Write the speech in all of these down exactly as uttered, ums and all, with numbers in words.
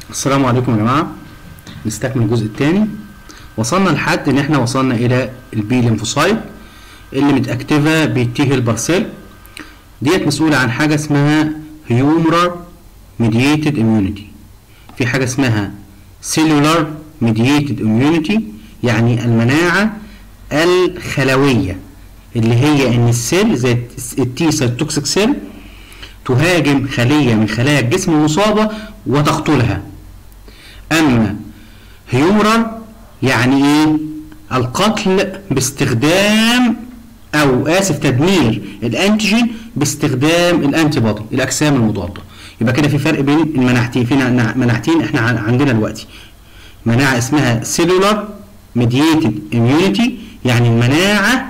السلام عليكم يا جماعه. نستكمل الجزء الثاني. وصلنا لحد ان احنا وصلنا الى البي ليمفوسايت اللي متاكتفه بالتي هيلبر سيل ديت، مسؤوله عن حاجه اسمها هيومرال ميدييتد اميونيتي. في حاجه اسمها سيلولار ميدييتد اميونيتي، يعني المناعه الخلويه، اللي هي ان السيل زي التي سيتوكسيك سيل تهاجم خليه من خلايا الجسم المصابه وتقتلها. اما هيومرال يعني ايه؟ القتل باستخدام او اسف تدمير الانتيجين باستخدام الانتي بودي، الاجسام المضاده. يبقى كده في فرق بين المناعتين. في مناعتين احنا عندنا دلوقتي، مناعه اسمها سيلولار ميدييتد اميونيتي، يعني المناعه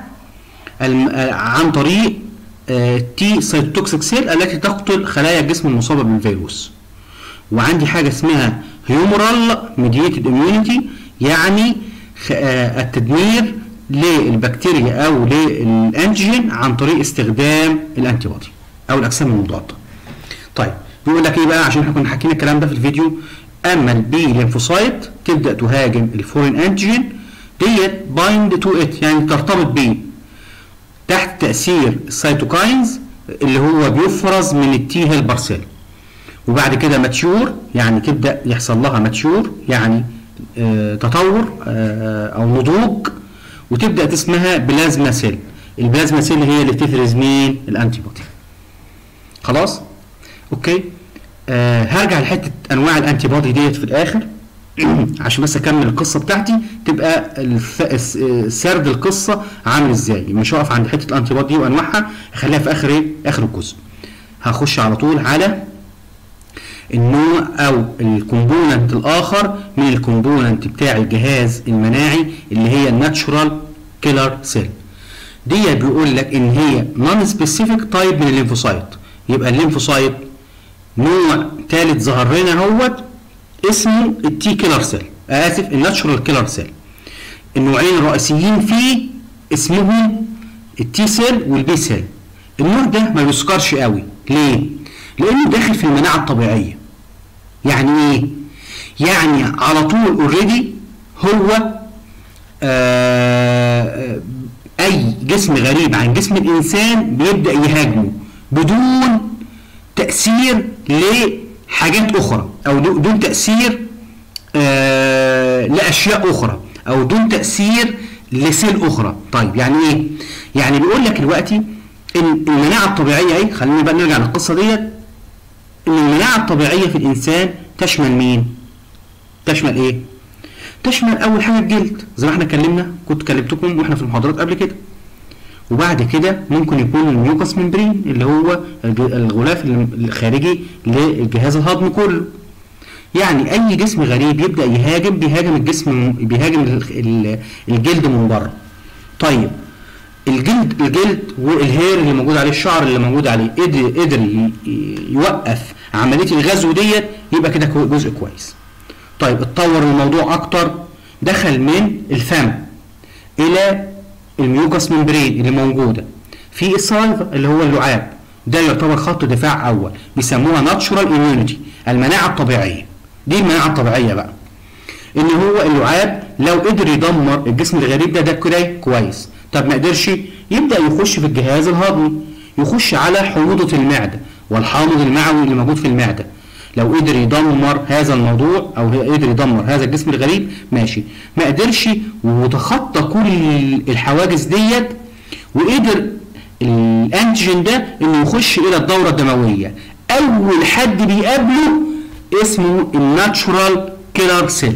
عن طريق تي سيتوكسيك سيل التي تقتل خلايا الجسم المصابه بالفيروس. وعندي حاجه اسمها هيومرال ميدييتد اميونيتي، يعني التدمير للبكتيريا او للانتيجين عن طريق استخدام الانتي بودي او الاجسام المضاده. طيب بيقول لك ايه بقى؟ عشان احنا كنا حاكيين الكلام ده في الفيديو. اما البي ليمفوسايت تبدا تهاجم الفورين انتيجين ديت بايند تو ات، يعني ترتبط بيه تحت تاثير السيتوكاينز اللي هو بيفرز من التي هيلبر سيل. وبعد كده ماتيور، يعني تبدا يحصل لها ماتيور، يعني آه تطور آه او نضوج، وتبدا تسمها بلازما سيل. البلازما سيل هي اللي تفرز مين؟ الانتي بودي. خلاص؟ اوكي؟ آه هرجع لحته انواع الانتي بودي ديت في الاخر عشان بس اكمل القصه بتاعتي، تبقى سرد القصه عامل ازاي. مش هقف عند حته الانتي بودي وانواعها، هخليها في اخر ايه؟ اخر الجزء. هخش على طول على النوع او الكومبوننت الاخر من الكومبوننت بتاع الجهاز المناعي اللي هي الناتشورال كيلر سيل. دي بيقول لك ان هي نون سبيسيفيك تايب من الليمفوسايت. يبقى الليمفوسايت نوع ثالث ظهر لنا اهوت اسمه التي كيلر سيل، اسف الناتشورال كيلر سيل. النوعين الرئيسيين فيه اسمهم التي سيل والبي سيل. النوع ده ما بيذكرش قوي، ليه؟ لانه داخل في المناعه الطبيعيه. يعني ايه؟ يعني على طول اوريدي هو آه اي جسم غريب عن جسم الانسان بيبدا يهاجمه بدون تاثير لحاجات اخرى، او دون تاثير آه لاشياء اخرى، او دون تاثير لسيل اخرى. طيب يعني ايه؟ يعني بيقول لك دلوقتي ان المناعه الطبيعيه اهي، خلينا بقى نرجع للقصه ديت، ان المناعه الطبيعيه في الانسان تشمل مين؟ تشمل ايه؟ تشمل اول حاجه الجلد، زي ما احنا اتكلمنا، كنت كلمتكم واحنا في المحاضرات قبل كده. وبعد كده ممكن يكون الميوكس ممبرين اللي هو الغلاف الخارجي للجهاز الهضمي كله. يعني اي جسم غريب يبدا يهاجم بيهاجم الجسم، بيهاجم الجلد من بره. طيب الجلد الجلد والهير اللي موجود عليه، الشعر اللي موجود عليه، قدر قدر يوقف عمليه الغزو ديت، يبقى كده جزء كويس. طيب اتطور الموضوع اكتر، دخل من الفم الى الميوكس ممبرين اللي موجوده في السلايفا اللي هو اللعاب. ده يعتبر خط دفاع اول، بيسموها ناتشورال اميونيتي، المناعه الطبيعيه. دي المناعه الطبيعيه بقى، ان هو اللعاب لو قدر يدمر الجسم الغريب ده، ده كده كويس. طب ما قدرش، يبدا يخش في الجهاز الهضمي، يخش على حموضه المعده والحامض المعوي اللي موجود في المعده. لو قدر يدمر هذا الموضوع او قدر يدمر هذا الجسم الغريب ماشي. ما قدرش وتخطى كل الحواجز ديت، وقدر الانتيجين ده انه يخش الى الدوره الدمويه، اول حد بيقابله اسمه الناتشورال كيلر سيل،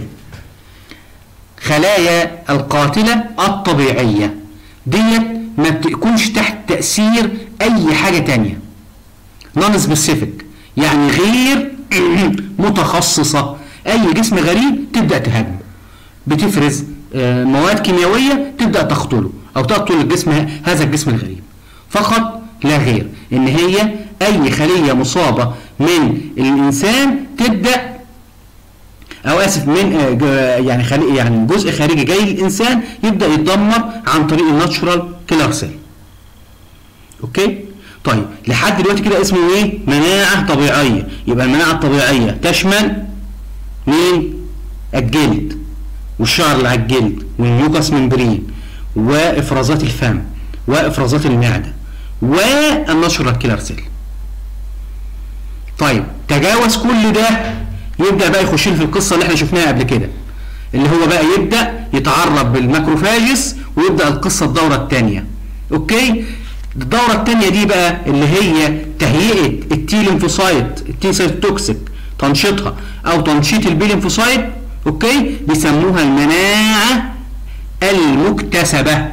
خلايا القاتله الطبيعيه ديت، ما بتكونش تحت تاثير اي حاجه تانيه، نون سبيسيفيك، يعني غير متخصصه. اي جسم غريب تبدا تهاجمه، بتفرز مواد كيميائيه تبدا تقتله او تقتل الجسم، هذا الجسم الغريب فقط لا غير. ان هي اي خليه مصابه من الانسان تبدا، او اسف من يعني خلي يعني جزء خارجي جاي للانسان يبدا يتدمر عن طريق الناتشورال كيلر سيل. اوكي؟ طيب لحد دلوقتي كده اسمه ايه؟ مناعه طبيعيه. يبقى المناعه الطبيعيه تشمل مين؟ الجلد والشعر اللي على الجلد والميوكس ممبرين وافرازات الفم وافرازات المعده والناتشورال كيلر سيل. طيب تجاوز كل ده، يبدا بقى يخش في القصه اللي احنا شفناها قبل كده، اللي هو بقى يبدا يتعرف بالماكروفاجس ويبدا القصه الدوره الثانيه. اوكي؟ الدوره الثانيه دي بقى اللي هي تهيئه التي ليمفوسايت، التي سيتوتوكسيك، تنشيطها او تنشيط البي ليمفوسايت. اوكي؟ بيسموها المناعه المكتسبه.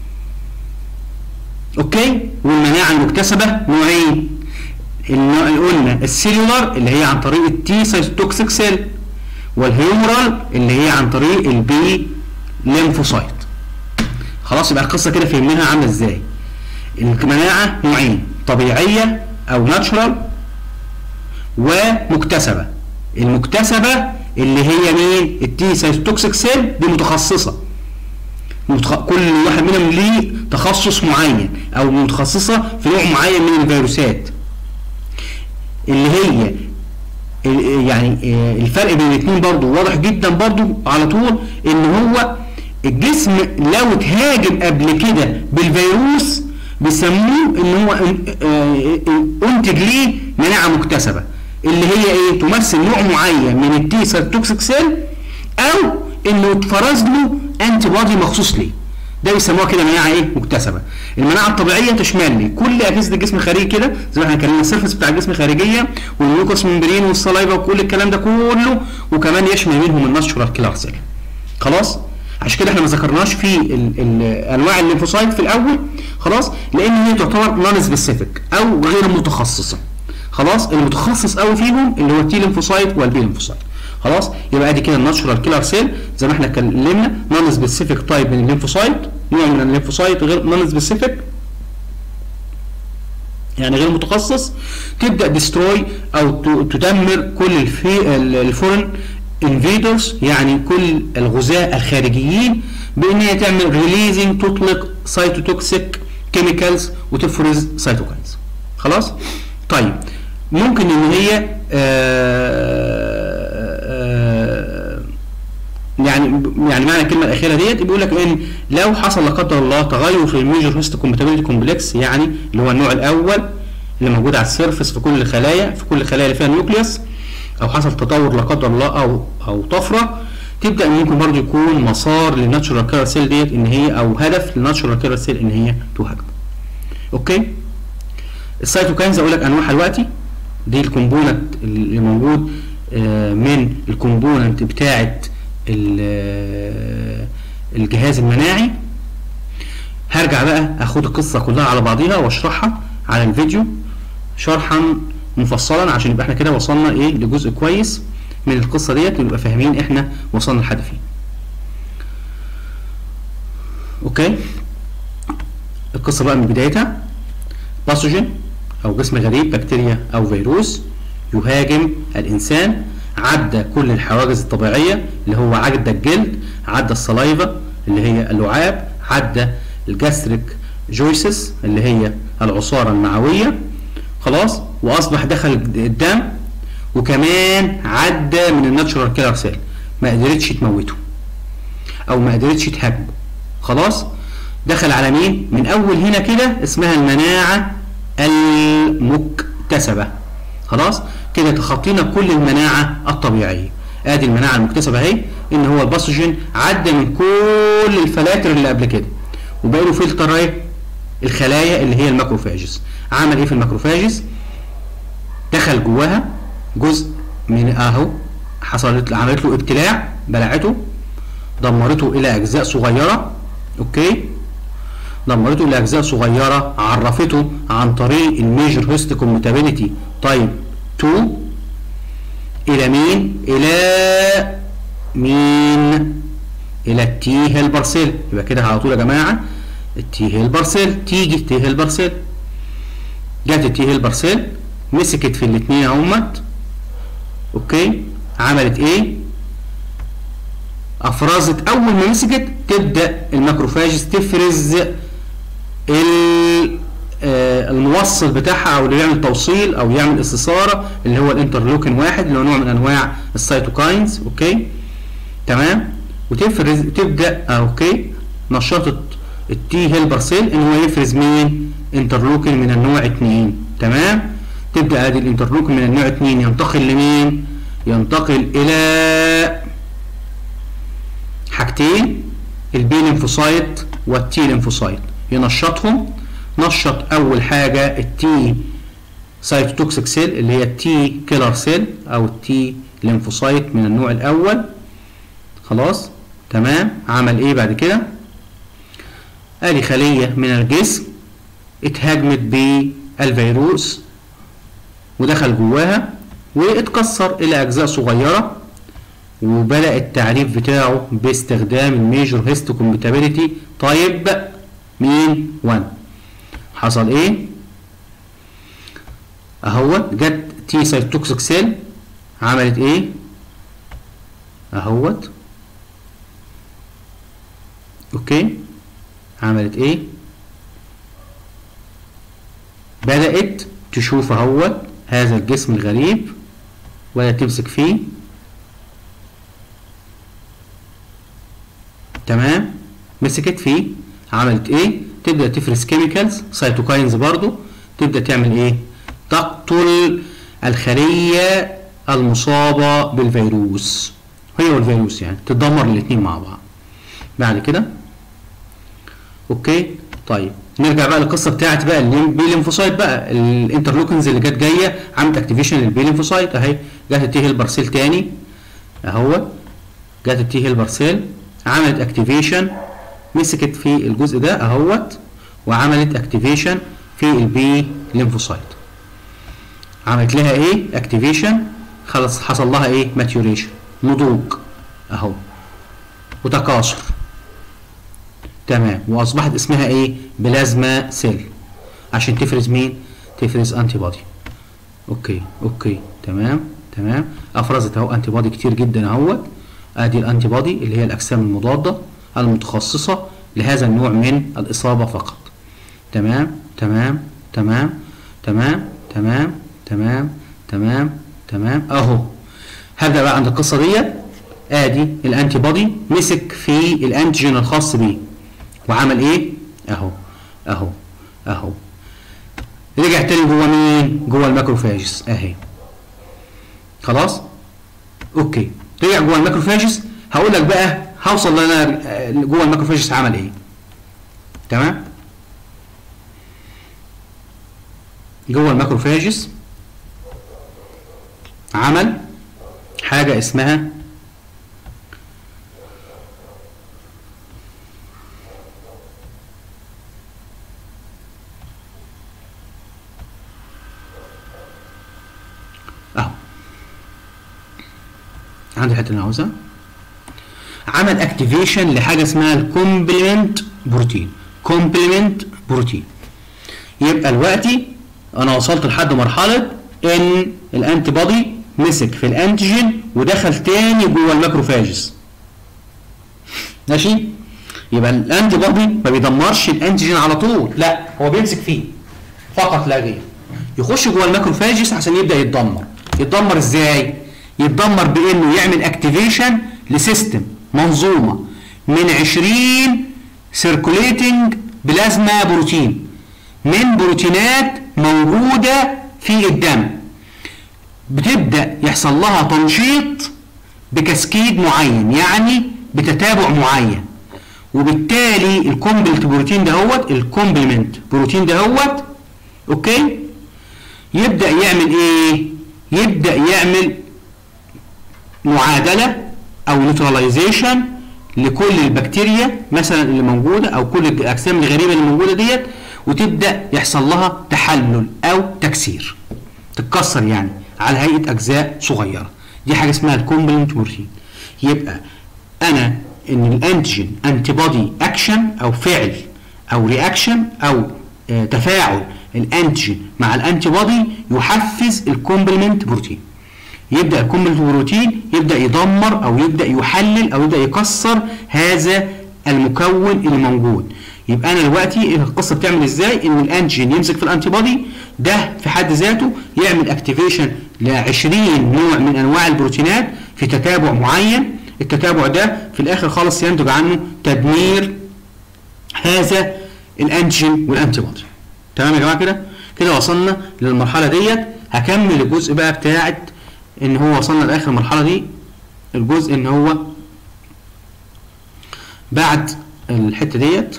اوكي؟ والمناعه المكتسبه نوعين، النوع اللي قلنا السيلولار اللي هي عن طريق التي سيتوتوكسيك سيل، والهيومرال اللي هي عن طريق البي ليمفوسايت. خلاص يبقى القصه كده فهمناها عامله ازاي. المناعه نوعين، طبيعيه او ناتشورال ومكتسبه. المكتسبه اللي هي مين؟ التي سيتوتوكسيك سيل دي متخصصه، كل واحد منهم ليه تخصص معين او متخصصه في نوع معين من الفيروسات، اللي هي يعني الفرق بين الاثنين برضو واضح جدا برضو على طول، ان هو الجسم لو اتهاجم قبل كده بالفيروس بيسموه ان هو انتج ليه مناعه مكتسبه، اللي هي ايه؟ تمثل نوع معين من التي سيتوتوكسيك سيل او انه اتفرز له انتي بودي مخصوص ليه. ده بيسموها كده مناعه ايه؟ مكتسبه. المناعه الطبيعيه تشمل لي كل اجهزه الجسم الخارجي كده، زي ما احنا اتكلمنا السيرفس بتاع الجسم الخارجيه والميوكوس ممبرين والسلايفا وكل الكلام ده كله، وكمان يشمل منهم الناتشورال كيلر سيل. خلاص؟ عشان كده احنا ما ذكرناش في ال ال انواع الليمفوسايت في الاول، خلاص؟ لان هي تعتبر نون سبيسيفيك او غير متخصصه. خلاص؟ المتخصص قوي فيهم اللي هو التي ليمفوسايت والبي ليمفوسايت. خلاص؟ يبقى ادي كده الناتشورال كيلر سيل زي ما احنا اتكلمنا، نون سبيسيفيك تايب من الليمفوسايت، نوع من الليمفوسايت غير نون سبيسيفيك يعني غير متخصص، تبدا ديستروي او تدمر كل الفورن انفيدرز، يعني كل الغزاة الخارجيين، بان هي تعمل ريليزنج، تطلق سايتوتوكسيك كيميكالز وتفرز سايتوكاينز. خلاص؟ طيب ممكن ان هي آآ يعني يعني معنى الكلمه الاخيره ديت بيقول لك ان لو حصل لا قدر الله تغير في الميجر هيست كومباتيبيليتي كومبلكس، يعني اللي هو النوع الاول اللي موجود على السيرفس في كل الخلايا، في كل الخلايا اللي فيها النيوكليوس، او حصل تطور لا قدر الله او او طفره، تبدا ممكن برضه يكون مسار للناتشورال كيلر سيل ديت ان هي، او هدف للناتشورال كيلر سيل ان هي تهاجم. اوكي؟ السيتوكاينز اقول لك انواعها دلوقتي، دي الكومبوننت اللي موجود من الكومبوننت بتاعه الجهاز المناعي. هرجع بقى اخد القصه كلها على بعضيها واشرحها على الفيديو شرحا مفصلا، عشان يبقى احنا كده وصلنا ايه لجزء كويس من القصه ديت، ونبقى فاهمين احنا وصلنا لحد فين. اوكي؟ القصه بقى من بدايتها، باثوجين او جسم غريب، بكتيريا او فيروس، يهاجم الانسان، عدى كل الحواجز الطبيعيه اللي هو عدى الجلد، عدى السلايفا اللي هي اللعاب، عدى الجاستريك جويسس اللي هي العصاره المعويه. خلاص؟ واصبح دخل الدم، وكمان عدى من الناتشورال كيلر سيل، ما قدرتش تموته او ما قدرتش تهاجمه. خلاص؟ دخل على مين؟ من اول هنا كده اسمها المناعه المكتسبه. خلاص؟ كده تخطينا كل المناعه الطبيعيه. ادي المناعه المكتسبه اهي، ان هو الباثوجين عدى من كل الفلاتر اللي قبل كده، وبقى له فلتر اهي، الخلايا اللي هي الماكروفاجز. عمل ايه في الماكروفاجز؟ دخل جواها جزء من اهو، حصلت عملت له ابتلاع، بلعته، دمرته الى اجزاء صغيره. اوكي؟ دمرته الى اجزاء صغيره، عرفته عن طريق الميجر هيست كومباتيبيليتي تايب اتنين الى مين؟ الى مين؟ الى التي هيلبر سيل. يبقى كده على طول يا جماعه التي هيلبر سيل، تيجي التي هيلبر سيل، جت التي هيلبر سيل مسكت في الاثنين اهمت. اوكي؟ عملت ايه؟ افرزت. اول ما مسكت تبدا الماكروفاجز تفرز الموصل بتاعها او اللي يعمل توصيل او يعمل استثاره اللي هو الانترلوكين واحد اللي هو نوع من انواع السيتوكاينز. اوكي تمام. وتفرز تبدا اوكي نشاط التي هيلبر سيل ان هو يفرز مين؟ انترلوكين من النوع اتنين. تمام. تبدا ادي الانترلوكين من النوع اتنين ينتقل لمين؟ ينتقل الى حاجتين، البي ليمفوسايت والتي ليمفوسايت، ينشطهم. نشط اول حاجه التي سايتوتوكسيك سيل اللي هي التي كيلر سيل او التي ليمفوسايت من النوع الاول. خلاص تمام. عمل ايه بعد كده؟ ادي خليه من الجسم اتهاجمت بالفيروس ودخل جواها واتكسر الى اجزاء صغيره، وبدأ التعريف بتاعه باستخدام الميجور هيستوكومباتيبيليتي تايب مين؟ واحد. حصل ايه؟ اهوت جت تي سايتوكسيك سيل عملت ايه؟ اهوت اوكي عملت ايه؟ بدأت تشوف اهوت هذا الجسم الغريب ولا تمسك فيه. تمام. مسكت فيه عملت ايه؟ تبدأ تفرز كيميكالز سيتوكاينز برضو، تبدأ تعمل ايه؟ تقتل الخلية المصابة بالفيروس، هي والفيروس يعني تدمر الاتنين مع بعض. بعد كده اوكي طيب نرجع بقى للقصه بتاعت بقى البي ليمفوسايت بقى، الانترلوكنز اللي جت جايه عملت اكتيفيشن للبي ليمفوسايت اهي. جت التي هيلبر سيل تاني اهو، جت التي هيلبر سيل عملت اكتيفيشن، مسكت في الجزء ده اهوت وعملت اكتيفيشن في البي ليمفوسايت. عملت لها ايه؟ اكتيفيشن. خلاص حصل لها ايه؟ ماتيوريشن، نضوج اهو وتكاثر. تمام. واصبحت اسمها ايه؟ بلازما سيل عشان تفرز مين؟ تفرز انتي بودي. اوكي اوكي تمام تمام. افرزت اهو انتي بودي كتير جدا اهوت. ادي الانتي بودي اللي هي الاجسام المضاده المتخصصه لهذا النوع من الاصابه فقط. تمام تمام تمام تمام تمام تمام تمام تمام اهو. هبدا بقى عند القصه ديت. ادي الانتي بودي مسك في الانتيجين الخاص بيه وعمل ايه؟ اهو اهو اهو. رجع تاني جوه مين؟ جوه الماكروفاجز اهي. خلاص؟ اوكي. رجع جوه الماكروفاجز. هقول لك بقى هوصل انا جوه الماكروفاجز عمل ايه؟ تمام؟ جوه الماكروفاجز عمل حاجه اسمها اهو. عندي الحته اللي انا عاوزها. عمل اكتيفيشن لحاجه اسمها الكومبلمنت بروتين. كومبلمنت بروتين. يبقى دلوقتي انا وصلت لحد مرحله ان الانتي بودي مسك في الانتيجين ودخل تاني جوه الماكروفاجز. ماشي؟ يبقى الانتي بودي ما بيدمرش الانتيجين على طول، لا هو بيمسك فيه فقط لا غير. يخش جوه الماكروفاجز عشان يبدا يتدمر. يتدمر ازاي؟ يتدمر بانه يعمل اكتيفيشن لسيستم، منظومه من عشرين سيركوليتنج بلازما بروتين، من بروتينات موجوده في الدم. بتبدا يحصل لها تنشيط بكسكيد معين، يعني بتتابع معين، وبالتالي الكومبلمنت بروتين دهوت الكومبلمنت بروتين دهوت اوكي يبدا يعمل ايه؟ يبدا يعمل معادله او نيوتراليزيشن لكل البكتيريا مثلا اللي موجوده او كل الاجسام الغريبه اللي موجوده ديت، وتبدا يحصل لها تحلل او تكسير، تتكسر يعني على هيئه اجزاء صغيره. دي حاجه اسمها الكومبلمنت بروتين. يبقى انا ان الانتيجين انتي بودي اكشن او فعل او رياكشن او آه تفاعل الانتيجين مع الانتي بودي يحفز الكومبلمنت بروتين. يبدا الكومبلمنت بروتين يبدا يدمر او يبدا يحلل او يبدا يكسر هذا المكون اللي موجود. يبقى انا دلوقتي القصه بتعمل ازاي؟ ان الانتيجين يمسك في الانتي بودي ده في حد ذاته يعمل اكتيفيشن ل عشرين نوع من انواع البروتينات في تتابع معين. التتابع ده في الاخر خالص ينتج عنه تدمير هذا الانتيجين والانتي بودي. تمام يا جماعه كده؟ كده وصلنا للمرحله ديت. هكمل الجزء بقى بتاعت ان هو وصلنا لاخر المرحله دي، الجزء ان هو بعد الحته ديت.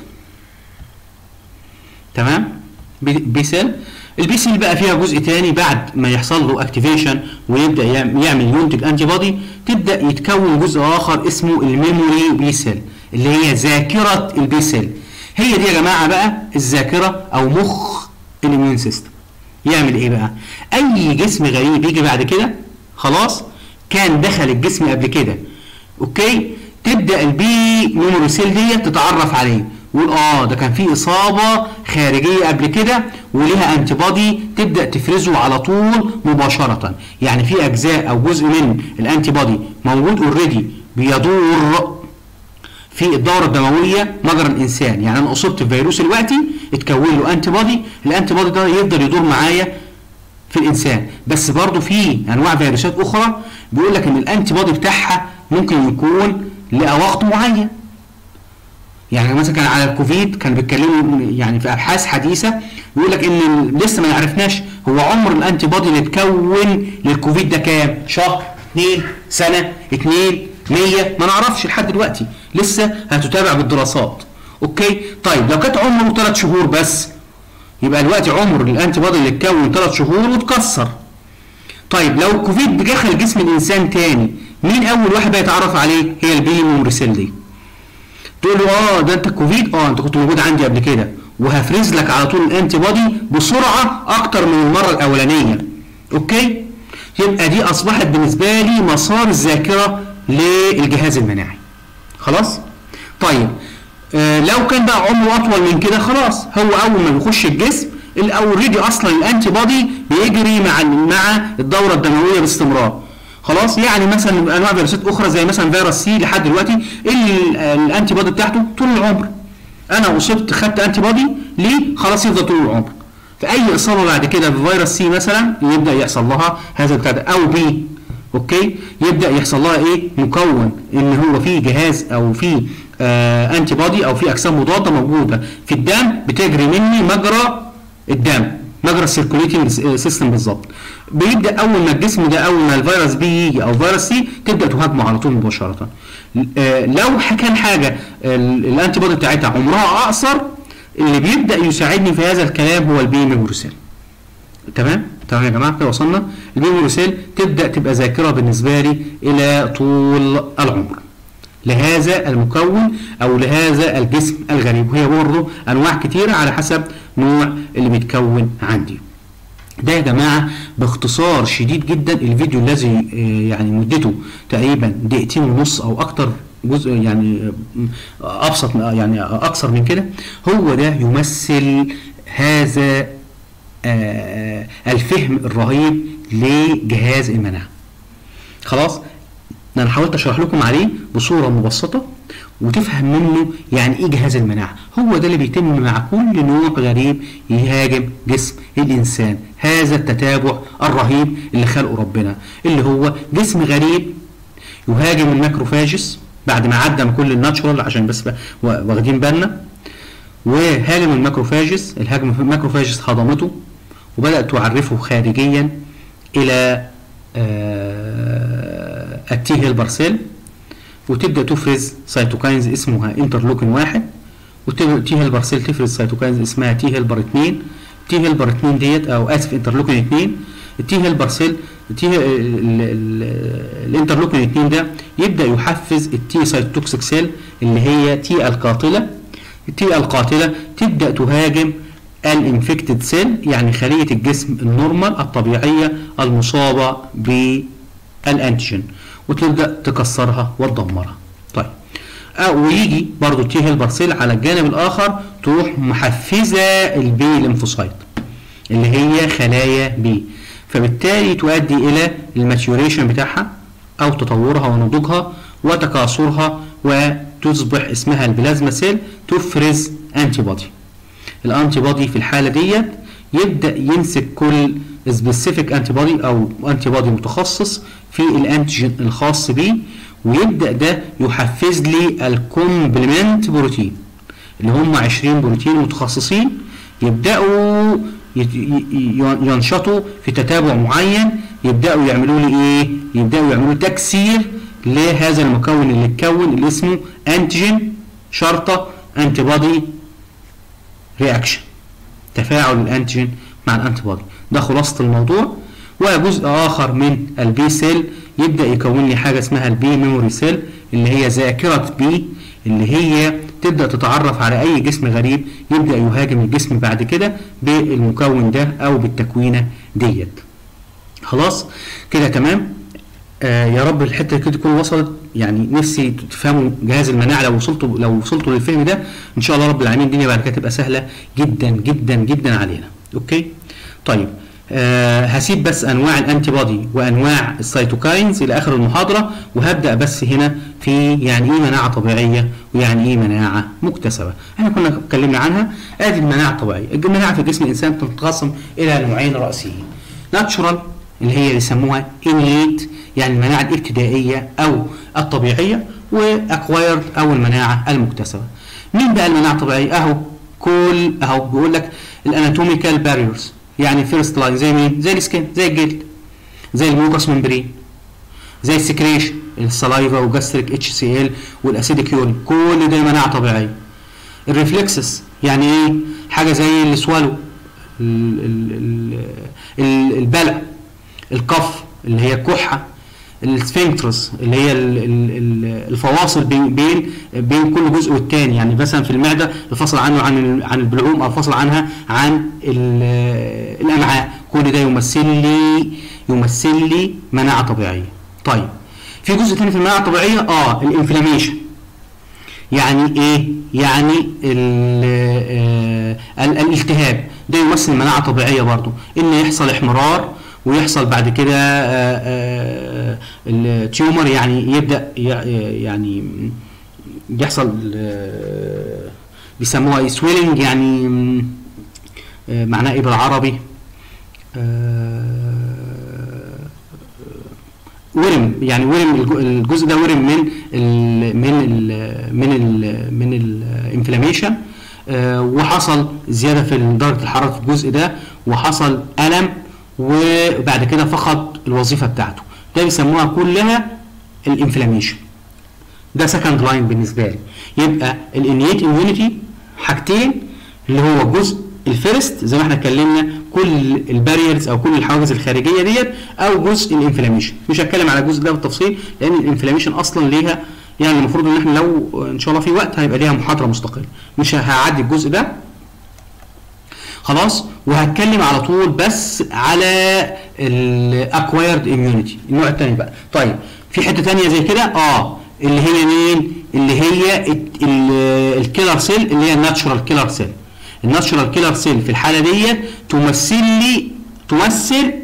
تمام؟ بي سيل. البي سيل بقى فيها جزء تاني بعد ما يحصل له اكتيفيشن ويبدا يعمل ينتج انتي بودي، تبدا يتكون جزء اخر اسمه الميموري بي سيل اللي هي ذاكره البي سيل. هي دي يا جماعه بقى الذاكره او مخ الاميون سيستم. يعمل ايه بقى؟ اي جسم غريب يجي بعد كده خلاص كان دخل الجسم قبل كده، اوكي، تبدا البي ميموري سيل دي تتعرف عليه ويقول اه ده كان في اصابه خارجيه قبل كده وليها انتي بودي، تبدا تفرزه على طول مباشره. يعني في اجزاء او جزء من الانتي بودي موجود اوريدي بيدور في الدوره الدمويه مجرى الانسان. يعني انا اصبت بفيروس دلوقتي اتكون له انتي بودي، الانتي بودي ده يفضل يدور معايا في الانسان. بس برضه في انواع فيروسات اخرى بيقول لك ان الانتي بودي بتاعها ممكن يكون لوقت معين. يعني مثلا كان على الكوفيد كان بيتكلموا يعني في ابحاث حديثه بيقول لك ان لسه ما عرفناش هو عمر الانتي بودي اللي اتكون للكوفيد ده كام؟ شهر، اثنين، سنه، اثنين، مية، ما نعرفش لحد دلوقتي، لسه هتتابع بالدراسات. اوكي؟ طيب لو كانت عمره ثلاث شهور بس يبقى دلوقتي عمر الانتي بودي اللي اتكون ثلاث شهور واتكسر. طيب لو الكوفيد دخل جسم الانسان تاني، مين اول واحد بيتعرف عليه؟ هي البي ميموري سيل دي. تقول له اه ده انت الكوفيد، اه انت كنت موجود عندي قبل كده وهفرز لك على طول الانتي بودي بسرعه اكتر من المره الاولانيه. اوكي؟ يبقى دي اصبحت بالنسبه لي مسار الذاكره للجهاز المناعي. خلاص؟ طيب آه لو كان بقى عمره اطول من كده خلاص هو اول ما بيخش الجسم الاوريدي اصلا الانتي بودي بيجري مع مع الدوره الدمويه باستمرار. خلاص؟ يعني مثلا انواع فيروسات اخرى زي مثلا فيروس سي لحد دلوقتي الانتي بودي بتاعته طول العمر. انا اصبت خدت انتي بودي ليه؟ خلاص يفضل طول العمر. فاي اصابه بعد كده بفيروس سي مثلا يبدا يحصل لها هذا البتاع ده، او بي، اوكي، يبدا يحصل لها ايه؟ مكون ان هو في جهاز او في آه انتي بودي او في اجسام مضاده موجوده في الدم بتجري مني مجرى الدم، مجرى السيركوليتنج سيستم بالظبط. بيبدا اول ما الجسم ده اول ما الفيروس بي يجي او فيروس سي تبدا تهاجمه على طول مباشره. آه لو كان حاجه الانتي بودي بتاعتها عمرها اقصر اللي بيبدا يساعدني في هذا الكلام هو البي ميموري سيل. تمام؟ تمام يا جماعه كده وصلنا. البي ميموري سيل تبدا تبقى ذاكره بالنسبه لي الى طول العمر لهذا المكون او لهذا الجسم الغريب، وهي برضه انواع كتيره على حسب نوع اللي بيتكون عندي. ده يا جماعه باختصار شديد جدا الفيديو الذي يعني مدته تقريبا دقيقتين ونص او اكتر، جزء يعني ابسط يعني اكثر من كده، هو ده يمثل هذا آه الفهم الرهيب لجهاز المناعه. خلاص؟ انا حاولت اشرح لكم عليه بصوره مبسطه وتفهم منه يعني ايه جهاز المناعه. هو ده اللي بيتم مع كل نوع غريب يهاجم جسم الانسان، هذا التتابع الرهيب اللي خلقه ربنا، اللي هو جسم غريب يهاجم الماكروفاجس بعد ما عدى من كل الناتشورال عشان بس واخدين بالنا، وهاجم الماكروفاجس، الهاجم الماكروفاجس هضمته وبدات تعرفه خارجيا الى آه التي هيلبر سيل، وتبدا تفرز سيتوكاينز اسمها انترلوكين واحد، والتي هيلبر سيل تفرز سيتوكاينز اسمها تي هيلبر اتنين. تي هيلبر اتنين ديت او اسف انترلوكين اتنين. التي هيلبر سيل التي الانترلوكين اتنين ده يبدا يحفز التي سايتوكسيك سيل اللي هي تي القاتله. التي القاتله تبدا تهاجم الانفكتد سيل يعني خليه الجسم النورمال الطبيعيه المصابه بالانتيجين، وتبدا تكسرها وتدمرها. طيب أو ويجي برضو تي هيلبر سيل على الجانب الاخر تروح محفزه البي ليمفوسايت اللي هي خلايا بي، فبالتالي تؤدي الى الماتيوريشن بتاعها او تطورها ونضوجها وتكاثرها وتصبح اسمها البلازما سيل، تفرز انتي بودي. الانتي بودي في الحاله ديت يبدا يمسك كل سبيسيفيك انتي بودي او انتي بودي متخصص في الانتيجين الخاص بيه، ويبدا ده يحفز لي الكومبلمنت بروتين اللي هم عشرين بروتين متخصصين، يبداوا ينشطوا في تتابع معين، يبداوا يعملوا لي ايه؟ يبداوا يعملوا تكسير لهذا المكون اللي اتكون اللي اسمه انتيجين شرطه انتي بودي رياكشن، تفاعل الانتيجين مع الانتي بودي. ده خلاصه الموضوع. وجزء اخر من البي سيل يبدا يكون لي حاجه اسمها البي ميموري سيل، اللي هي ذاكره بي، اللي هي تبدا تتعرف على اي جسم غريب يبدا يهاجم الجسم بعد كده بالمكون ده او بالتكوينه ديت. خلاص كده تمام. آه يا رب الحته كده تكون وصلت، يعني نفسي تفهموا جهاز المناعه. لو وصلتوا لو وصلتوا للفهم ده ان شاء الله رب العالمين الدنيا بعد كده تبقى سهله جدا جدا جدا علينا. اوكي طيب. آه هسيب بس انواع الانتي بودي وانواع السيتوكاينز الى اخر المحاضره، وهبدا بس هنا في يعني ايه مناعه طبيعيه ويعني ايه مناعه مكتسبه. احنا كنا اتكلمنا عنها. ادي المناعه الطبيعيه. المناعه في جسم الانسان تنقسم الى نوعين رئيسيين: ناتشورال اللي هي يسموها انيت يعني المناعه الابتدائيه او الطبيعيه، واكوايرد او المناعه المكتسبه. مين بقى المناعه الطبيعيه؟ اهو كل اهو بيقول لك الاناتوميكال باريرز، يعني فيرست لاين زي مين؟ زي السكين، زي الجلد، زي الميوكس ممبرين، زي السكريشن السلايفا وجاستريك اتش سي ال والاسيديك يورين، كل ده مناعه طبيعيه. الريفلكسس يعني ايه؟ حاجه زي السوالو، البلع، القف اللي هي الكحه، السفنكترس اللي هي الفواصل بين بين بين كل جزء والتاني، يعني مثلا في المعده الفصل عنه عن عن البلعوم او الفصل عنها عن الامعاء، كل ده يمثل لي يمثل لي مناعه طبيعيه. طيب في جزء ثاني في المناعه الطبيعيه اه الانفلاميشن. يعني ايه؟ يعني الالتهاب، ده يمثل مناعه طبيعيه برضو، ان يحصل احمرار ويحصل بعد كده التيومر، يعني يبدا يعني يحصل بيسموها سويلنج، يعني معناه ايه بالعربي؟ ورم، يعني ورم الجزء ده ورم من ال من ال من ال من الانفلاميشن، وحصل زياده في درجه الحراره في الجزء ده، وحصل الم، وبعد كده فقد الوظيفه بتاعته. ده بيسموها كلها الانفلاميشن. ده سكند لاين بالنسبه لي. يبقى الانيت اميونيتي حاجتين، اللي هو الجزء الفيرست زي ما احنا اتكلمنا كل الباريرز او كل الحواجز الخارجيه ديت، او جزء الانفلاميشن. مش هتكلم على الجزء ده بالتفصيل لان الانفلاميشن اصلا ليها يعني المفروض ان احنا لو ان شاء الله في وقت هيبقى ليها محاضره مستقله، مش هعدي الجزء ده خلاص. وهتكلم على طول بس على الاكوايرد اميونيتي النوع الثاني بقى. طيب في حته ثانيه زي كده اه اللي هي مين؟ اللي هي الكيلر سيل، اللي هي الناتشورال كيلر سيل. الناتشورال كيلر سيل في الحاله ديت تمثل لي تمثل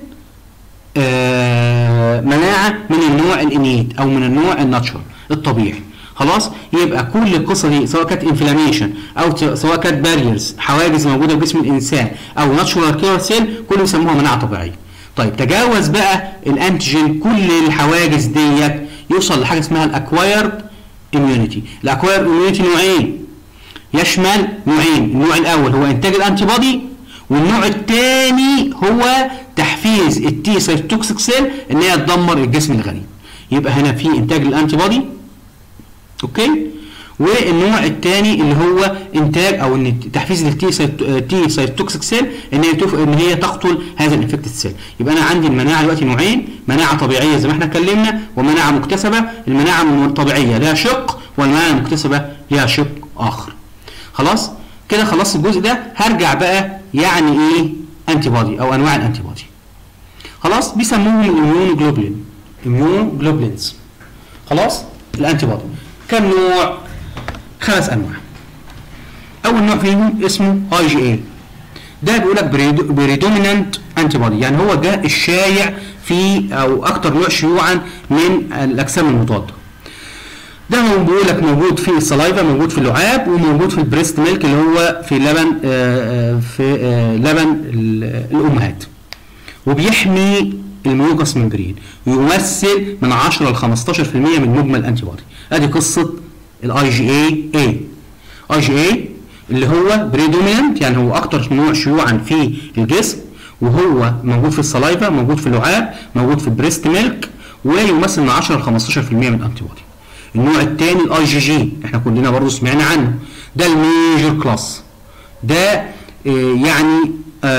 آه مناعه من النوع الانيت او من النوع الناتشورال الطبيعي. خلاص. يبقى كل القصه دي سواء كانت انفلاميشن او سواء كانت باريرز حواجز موجوده في جسم الانسان او ناتشورال كيلر سيل، كله يسموها مناعه طبيعيه. طيب تجاوز بقى الانتيجين كل الحواجز ديت يوصل لحاجه اسمها الاكوايرد اميونيتي. الاكوايرد اميونيتي نوعين، يشمل نوعين، النوع الاول هو انتاج الانتي بودي، والنوع الثاني هو تحفيز التي سيتوكسيك سيل ان هي تدمر الجسم الغريب. يبقى هنا في انتاج الانتي بودي اوكي، والنوع الثاني اللي هو انتاج او ان تحفيز التي سيتوكسيك سيل ان هي ان هي تقتل هذا الانفكتد سيل. يبقى انا عندي المناعه دلوقتي نوعين، مناعه طبيعيه زي ما احنا اتكلمنا ومناعه مكتسبه. المناعه الطبيعيه لها شق والمناعه المكتسبه لها شق اخر. خلاص كده خلاص الجزء ده. هرجع بقى يعني ايه انتي بودي او انواع الانتي بودي. خلاص بيسموهم الاميون جلوبولين، اميون جلوبولينز. خلاص الانتي بودي كم نوع؟ خمس انواع. اول نوع فيهم اسمه اي جي اي، ده بيقول لك بريدومينانت انتي بودي، يعني هو ده الشايع في او اكتر نوع شيوعا من الاجسام المضاده. ده هو بيقول لك موجود في السلايفا، موجود في اللعاب، وموجود في البريست ميلك اللي هو في لبن في لبن الامهات، وبيحمي الميوكس ممبرين، ويمثل من عشرة ل خمستاشر في المية من مجمل الانتي بودي. ادي قصه الاي جي اي اي. اي جي اي اللي هو بريدوميننت، يعني هو اكتر نوع شيوعا في الجسم، وهو موجود في السلايفا، موجود في اللعاب، موجود في البريست ميلك، ويمثل من عشرة ل خمستاشر في المية من الانتي بودي. النوع الثاني الاي جي جي، احنا كلنا برضه سمعنا عنه، ده الميجر كلاس. ده يعني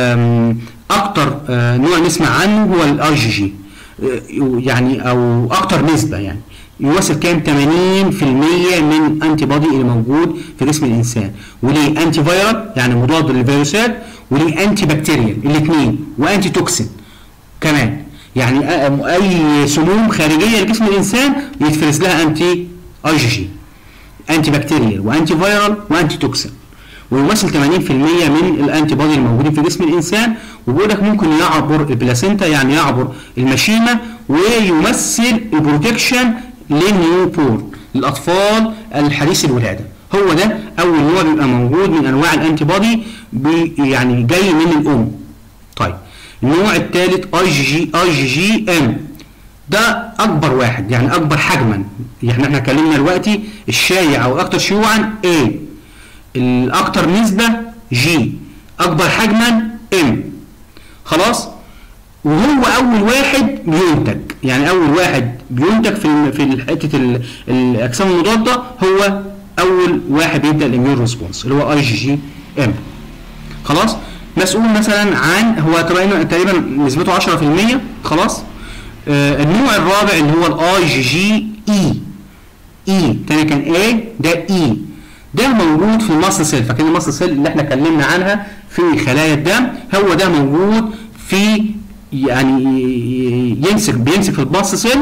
اكتر نوع نسمع عنه هو الاي جي جي، يعني او اكتر نسبه، يعني يمثل كام؟ ثمانين في المية من انتي بودي اللي موجود في جسم الانسان، وليه انتي فيرال يعني مضاد للفيروسات، وليه انتي بكتيريال الاثنين، وانتي توكسين كمان، يعني اي سموم خارجيه لجسم الانسان يتفرز لها انتي اي جي جي، انتي بكتيريال وانتي فيرال وانتي توكسين، ويمثل ثمانين في المية من الانتي بودي الموجودين في جسم الانسان. وبيقول لك ممكن يعبر البلاسينتا، يعني يعبر المشيمه، ويمثل البروتكشن للنيو بورن، للاطفال الحديث الولاده. هو ده اول نوع بيبقى موجود من انواع الانتي بودي، يعني جاي من الام. طيب النوع الثالث اي جي جي اي جي جي ام، ده اكبر واحد، يعني اكبر حجما. يعني احنا اتكلمنا دلوقتي الشائع او الاكثر شيوعا A، الاكثر نسبه G، اكبر حجما M. خلاص، وهو اول واحد بينتج، يعني اول واحد بينتج في في حته الاجسام المضاده، هو اول واحد بيبدا الاميون ريسبونس اللي هو اي جي جي ام. خلاص، مسؤول مثلا عن، هو تقريبا نسبته عشرة في المية. خلاص، آه النوع الرابع اللي هو الاي جي جي اي. اي تاني كان ايه، ده اي، ده موجود في الماست سيل. فاكرين الماست سيل اللي احنا اتكلمنا عنها في خلايا الدم؟ هو ده موجود في، يعني يمسك بيمسك في الماست سيل،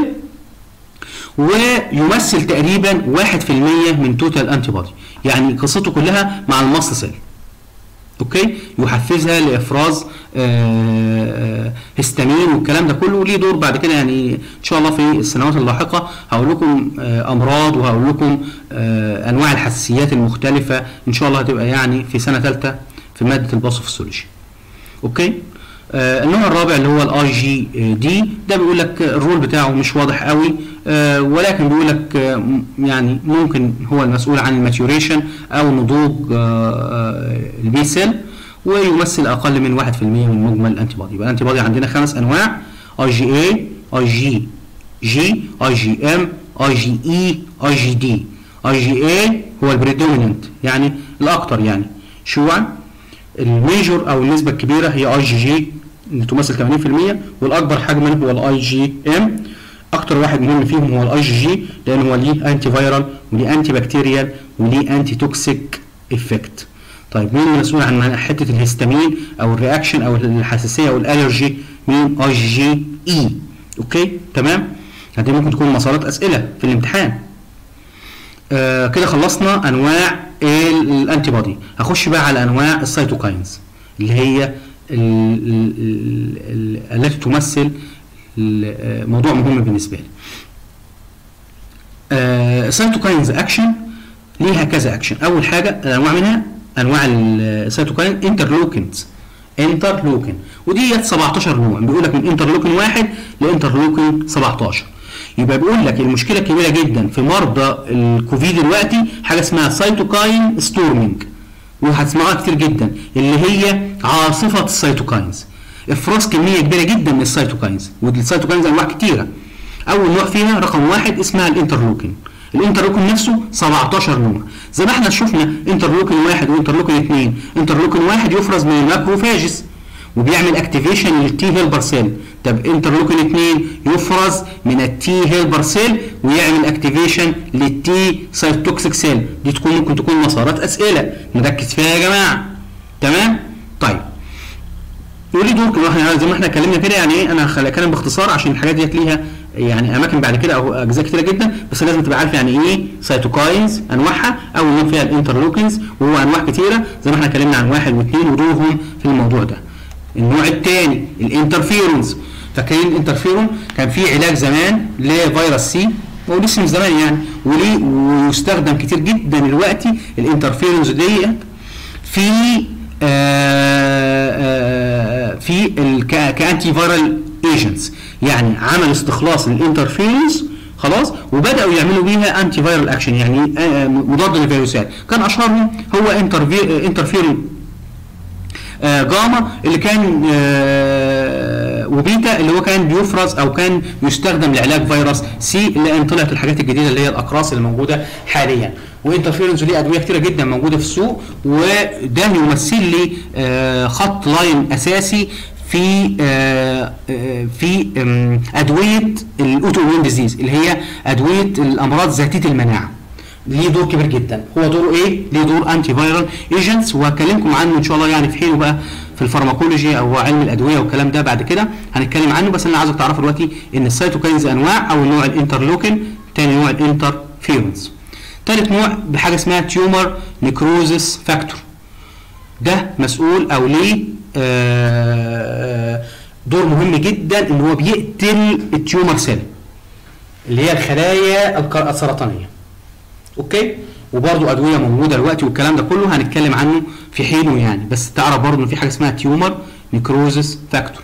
ويمثل تقريبا واحد في المية من توتال انتي بودي، يعني قصته كلها مع الماست سيل. اوكي، يحفزها لافراز آه هستامين والكلام ده كله، ليه دور بعد كده، يعني ان شاء الله في السنوات اللاحقه هقول لكم آه امراض، وهقول لكم آه انواع الحساسيات المختلفه ان شاء الله، هتبقى يعني في سنه ثالثه في ماده الباثوفيسيولوجي. اوكي، آه النوع الرابع اللي هو الاي جي دي، ده بيقول لك الرول بتاعه مش واضح قوي، آه ولكن بيقول لك آه يعني ممكن هو المسؤول عن الماتيوريشن او نضوج آه البي سيل، ويمثل اقل من واحد في المية من مجمل الانتي بودي. يبقى الانتي بودي عندنا خمس انواع: اي جي اي، اي جي جي، اي جي ام، اي جي اي، اي جي دي. اي جي اي هو البريدوميننت، يعني الاكثر يعني شيوعا. الميجور او النسبه الكبيره هي اي جي جي اللي تمثل ثمانين في المية، والاكبر حجما هو الاي جي ام. اكتر واحد مهم فيهم هو الاي جي جي، لان هو ليه انتي فيرال وليه انتي بكتيريال وليه انتي توكسيك افكت. طيب مين المسؤول عن حته الهستامين او الرياكشن او الحساسيه او الالرجي؟ مين؟ اي جي جي اي. اوكي تمام، هذه ممكن تكون مسارات اسئله في الامتحان. آه كده خلصنا انواع الانتي بودي. هخش بقى على انواع السيتوكاينز اللي هي التي تمثل موضوع مهم بالنسبه لي. السيتوكاينز اكشن ليها كذا اكشن. اول حاجه انواع منها انواع السيتوكاين انترلوكينز، انترلوكين، وديت سبعتاشر نوع. بيقول لك من انترلوكين واحد لانترلوكين سبعتاشر. يبقى بيقول لك المشكله الكبيره جدا في مرضى الكوفيد دلوقتي حاجه اسمها سيتوكاين ستورمينج، وهتسمعوها كتير جدا، اللي هي عاصفه السيتوكاينز، افراز كميه كبيره جدا من السيتوكاينز. والسيتوكاينز انواع كتيره. اول نوع فيها رقم واحد اسمها الانترلوكين. الانترلوكين نفسه سبعتاشر نوع، زي ما احنا شفنا انترلوكين واحد وانترلوكين اثنين. انترلوكين واحد يفرز من الماكروفاجز وبيعمل اكتيفيشن للتي هيلبر سيل. طب انترلوكين اثنين يفرز من التي هيلبر سيل ويعمل اكتيفيشن للتي سايتوكسيك سيل. دي تكون ممكن تكون مسارات اسئله نركز فيها يا جماعه. تمام؟ طيب يقول لي دول زي ما احنا اتكلمنا كده، يعني ايه؟ انا هتكلم باختصار عشان الحاجات ديت ليها يعني اماكن بعد كده او اجزاء كتيره جدا، بس لازم تبقى عارف يعني ايه سيتوكاينز انواعها. اول نوع فيها الانترلوكينز، وهو انواع كتيره زي ما احنا اتكلمنا عن واحد واثنين ودورهم في الموضوع ده. النوع الثاني الانترفيرونز. فاكرين الانترفيرون؟ كان في علاج زمان لفيروس سي، ما هو لسه من زمان يعني. وليه ويستخدم كتير جدا دلوقتي الانترفيرنس دي في آآ آآ في كانتي فايرال ايجنتس، يعني عمل استخلاص للانترفيرنس خلاص وبداوا يعملوا بيها انتي فايرال اكشن، يعني مضاد للفيروسات. كان اشهرهم هو انترفيرون آه جاما اللي كان آه وبيتا اللي هو كان بيفرز او كان يستخدم لعلاج فيروس سي، اللي طلعت الحاجات الجديده اللي هي الاقراص اللي موجوده حاليا. وانترفيرنس ليه ادويه كتيره جدا موجوده في السوق، وده يمثل لي آه خط لاين اساسي في آه في ادويه الاوتو اميون ديزيز اللي هي ادويه الامراض ذاتيه المناعه. ليه دور كبير جدا. هو دوره ايه؟ ليه دور انتي فايرال ايجنتس، وهكلمكم عنه ان شاء الله يعني في حينه بقى في الفارماكولوجي او علم الادويه والكلام ده بعد كده هنتكلم عنه. بس انا عايزك تعرفوا دلوقتي ان السيتوكاينز انواع، او النوع الانترلوكين، ثاني نوع الانترفيرنس، ثالث نوع بحاجه اسمها تيومر نيكروزس فاكتور. ده مسؤول او ليه دور مهم جدا ان هو بيقتل التيومر سيل اللي هي الخلايا السرطانيه. اوكي، وبرده ادويه موجوده دلوقتي والكلام ده كله هنتكلم عنه في حينه يعني. بس تعرف برده ان في حاجه اسمها تيومر نيكروزس فاكتور.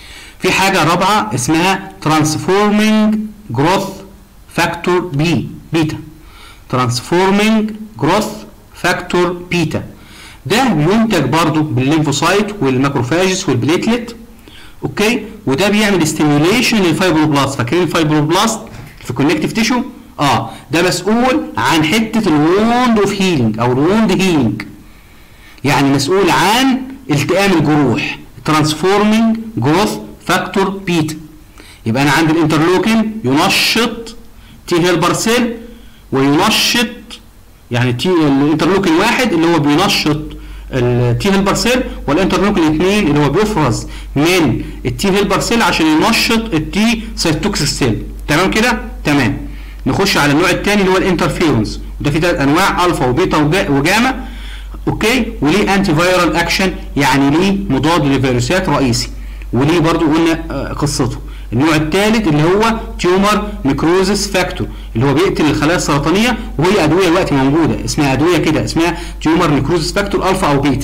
في حاجه رابعه اسمها ترانسفورمينج جروث فاكتور بي بيتا. ترانسفورمينج جروث فاكتور بيتا ده بينتج برده بالليمفوسايت والماكروفاجز والبليتلت. اوكي، وده بيعمل ستيميوليشن للفايبروبلاست. فاكرين الفايبروبلاست في كونكتيف تيشو؟ اه ده مسؤول عن حته الووند اوف هيلينج او الووند هيلينج، يعني مسؤول عن التئام الجروح. ترانسفورمينج جروث فاكتور بيتا. يبقى انا عندي الانترلوكين ينشط تي هيلبر سيل وينشط، يعني تي الانترلوكين واحد اللي هو بينشط التي هيلبر سيل، والانترلوكين اثنين اللي هو بيفرز من التي هيلبر سيل عشان ينشط التي سيتوكسيس سيل. تمام كده؟ تمام. نخش على النوع الثاني اللي هو الانترفيرنس، وده فيه ثلاث انواع، الفا وبيتا وجاما. اوكي، وليه انتي فايرال اكشن، يعني ليه مضاد للفيروسات رئيسي، وليه برضو قلنا قصته. النوع الثالث اللي هو تيومر نيكروزس فاكتور اللي هو بيقتل الخلايا السرطانيه، وهي ادويه دلوقتي موجوده اسمها ادويه كده اسمها تيومر نيكروزس فاكتور الفا او بيتا.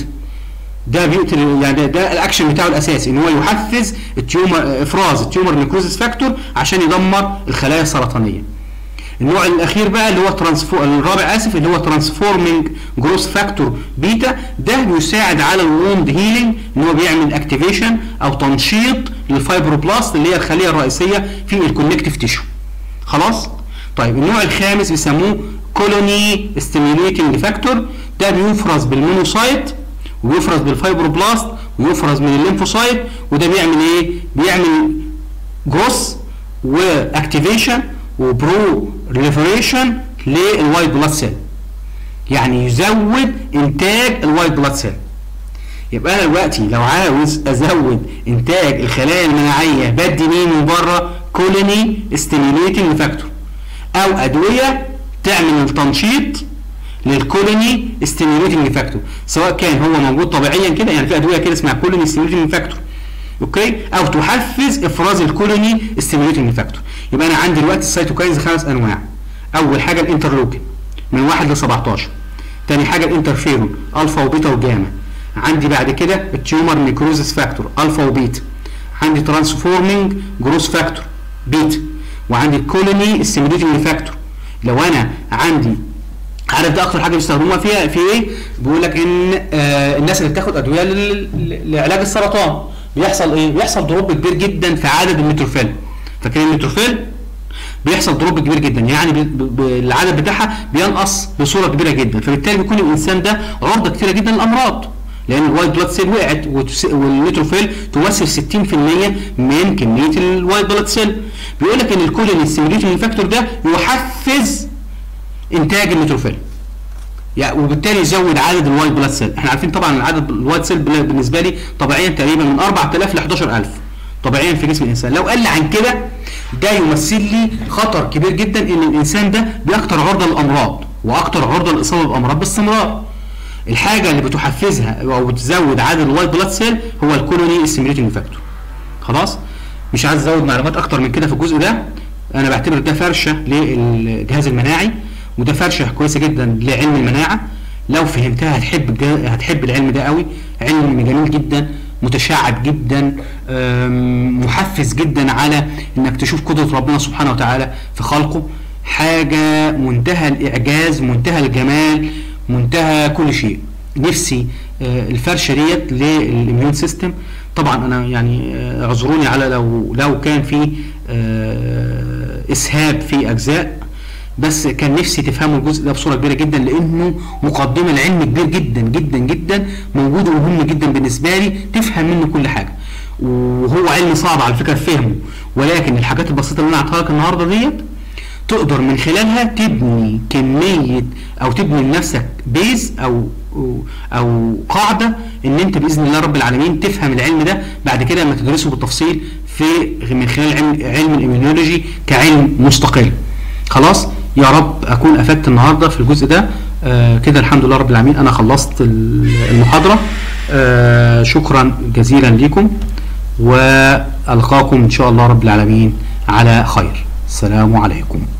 ده بيقتل، يعني ده, ده الاكشن بتاعه الاساسي ان هو يحفز التيومر افراز التيومر نيكروزس فاكتور عشان يدمر الخلايا السرطانيه. النوع الاخير بقى اللي هو ترانسفور الرابع اسف اللي هو ترانسفورمينج جروث فاكتور بيتا، ده بيساعد على الووند هيلينج ان هو بيعمل اكتيفيشن او تنشيط للفايبروبلاست اللي هي الخليه الرئيسيه في الكونكتيف تيشو. خلاص؟ طيب النوع الخامس بيسموه كولوني ستيميوليتنج فاكتور، ده بيفرز بالمونوسايت وبيفرز بالفايبروبلاست ويفرز من الليمفوسايت، وده بيعمل ايه؟ بيعمل جروث واكتيفيشن وبرو ريليفريشن للوايت بلاد سيل، يعني يزود انتاج الوايت بلاد سيل. يبقى انا دلوقتي لو عاوز ازود انتاج الخلايا المناعيه بدي مين من بره؟ كولوني ستيميوليتنج فاكتور، او ادويه تعمل تنشيط للكولوني ستيميوليتنج فاكتور، سواء كان هو موجود طبيعيا كده، يعني في ادويه كده اسمها كولوني ستيميوليتنج فاكتور. اوكي، او تحفز افراز الكولوني ستيميوليتنج فاكتور. يبقى انا عندي دلوقتي السيتوكاينز خمس انواع. اول حاجه الانترلوكين من واحد ل سبعتاشر. ثاني حاجه الانترفيرون الفا وبيتا وجاما. عندي بعد كده التيومر نيكروزس فاكتور الفا وبيتا. عندي ترانسفورمينج جروث فاكتور بيتا، وعندي الكولوني ستيميوليتنج فاكتور. لو انا عندي عارف ده اكتر حاجه بيستخدموها فيها في ايه؟ بيقول لك ان آه الناس اللي بتاخد ادويه لعلاج السرطان بيحصل ايه؟ بيحصل دروب كبير جدا في عدد النيتروفيل. فاكرين النيتروفيل؟ بيحصل دروب كبير جدا، يعني بي بي العدد بتاعها بينقص بصوره كبيره جدا، فبالتالي بيكون الانسان ده عرضه كتيره جدا للامراض، لان الوايت بلاد سيل وقعت والنيتروفيل تمثل ستين في المية من كميه الوايت بلاد سيل. بيقول لك ان الكولوني ستيميوليتنج فاكتور ده يحفز انتاج النيتروفيل، يعني وبالتالي يزود عدد الوايت بلاد سيل. احنا عارفين طبعا عدد الوايت سيل بالنسبه لي طبيعيا تقريبا من أربعة آلاف ل حداشر ألف طبيعيا في جسم الانسان. لو قل عن كده ده يمثل لي خطر كبير جدا ان الانسان ده باكثر عرضه للامراض واكثر عرضه للاصابه بامراض باستمرار. الحاجه اللي بتحفزها او بتزود عدد الوايت بلاد سيل هو الكولوني ستيميوليتنج فاكتور. خلاص؟ مش عايز ازود معلومات اكتر من كده في الجزء ده. انا بعتبر ده فرشه للجهاز المناعي، وده فرشه كويسه جدا لعلم المناعه. لو فهمتها هتحب هتحب العلم ده قوي. علم جميل جدا، متشعب جدا، محفز جدا على انك تشوف قدره ربنا سبحانه وتعالى في خلقه. حاجه منتهى الاعجاز، منتهى الجمال، منتهى كل شيء. نفسي الفرشه ديت للاميون سيستم. طبعا انا يعني اعذروني على لو لو كان في اسهاب في اجزاء، بس كان نفسي تفهموا الجزء ده بصوره كبيره جدا، لانه مقدمه لعلم كبير جدا جدا جدا موجود ومهم جدا بالنسبه لي تفهم منه كل حاجه. وهو علم صعب على فكره فهمه، ولكن الحاجات البسيطه اللي انا اعطيها لك النهارده ديت تقدر من خلالها تبني كميه او تبني لنفسك بيز او او قاعده ان انت باذن الله رب العالمين تفهم العلم ده بعد كده لما تدرسه بالتفصيل في من خلال علم, علم الاميونولوجي كعلم مستقل. خلاص، يا رب اكون افدت النهارده في الجزء ده. آه كده الحمد لله رب العالمين انا خلصت المحاضره. آه شكرا جزيلا لكم، والقاكم ان شاء الله رب العالمين على خير. السلام عليكم.